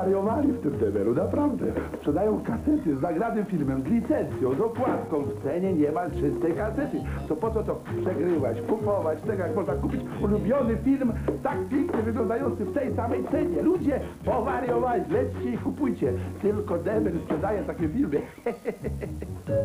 Zwariowali w tym TVN-u, naprawdę. Sprzedają kasety z nagradnym filmem, z licencją, z okładką. W cenie niemal czystej kasety. To po co to przegrywać, kupować, tego jak można kupić ulubiony film, tak pięknie wyglądający w tej samej cenie. Ludzie powariowali, lećcie i kupujcie. Tylko Demer sprzedaje takie filmy.